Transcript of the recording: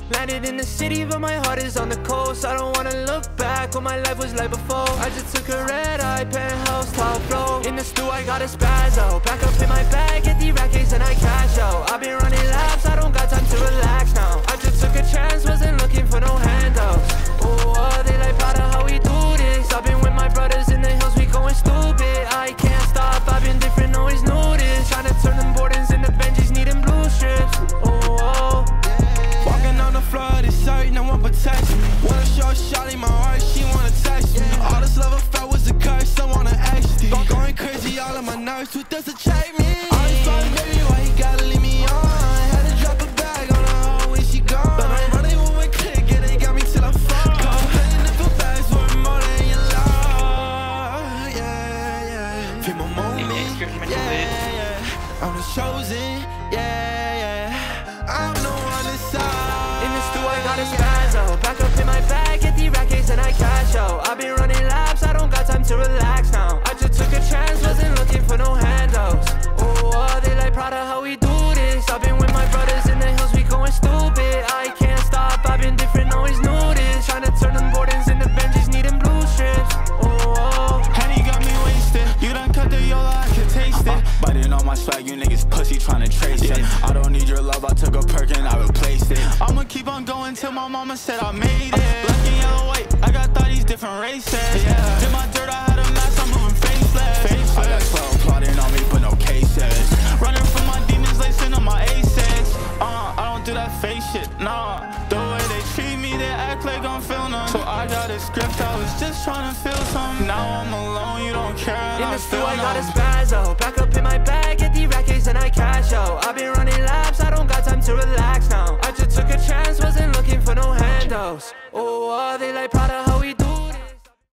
Landed in the city, but my heart is on the coast. I don't wanna look back what my life was like before. I just took a red-eye penthouse, top floor. In the stew, I got a spazzo. Back up in my bag, get the rackets and I cash out. I've been running laps, I don't got time to relax now. I just took a chance, wasn't looking for no handouts. Oh, they like proud of how we do this. I've been with my brothers in the hills, we going stupid. I can't stop, I've been different, always knew this. Trying to turn them Bordens into Benjis, needing blue strips. Oh, walking on the floor of this site, no one protects me. Wanna show Shawty my heart, she wanna touch me. All this love I felt was a curse, I wanna XD. Going crazy, all of my nerves, who does it check me? I'm sorry, baby, why you gotta leave me on? Had to drop a bag on her hoe when she gone. But I'm running with my clique, and they got me till I fall. Paying different bags worth more than your love. Yeah, yeah. Feel my moment, yeah. I'm the chosen, yeah. I'm the one inside. in the stew, I got a spazzo. Back up in my bag, get the rackets and I cash out. I've been running laps, I don't got time to relax now. I just took a chance, wasn't looking for no handouts. Oh, they like proud of how we do this. I've been with my brothers in the hills, we going stupid. I can't stop, I've been different, always knew this. Trying to turn them Bordens into Benjis, needing blue strips. Oh, Henny got me wasted. You done cut the Yola, I can taste it. Biting on my swag, you niggas pussy tryna trace it. I don't need your love, I took a perk and I replaced it. I'ma keep on going till my mama said I made it. Black and yellow, white, I got thotties, different races. Did my dirt, I had a mask, I'm moving faceless. I got 12 plotting on me, but no cases. Running from my demons, lacing on my aces. I don't do that fake shit, nah. The way they treat me, they act like I'm feeling them. So I got a script, I was just trying to feel something. Now I'm alone, you don't care, and in I the stew, feel I got a numb. spazzo. Back up in my bag, get the rackets and I cash out. I've been running laps, I don't got time to relax now. I just took a chance, wasn't looking for no handouts. Oh, they like proud of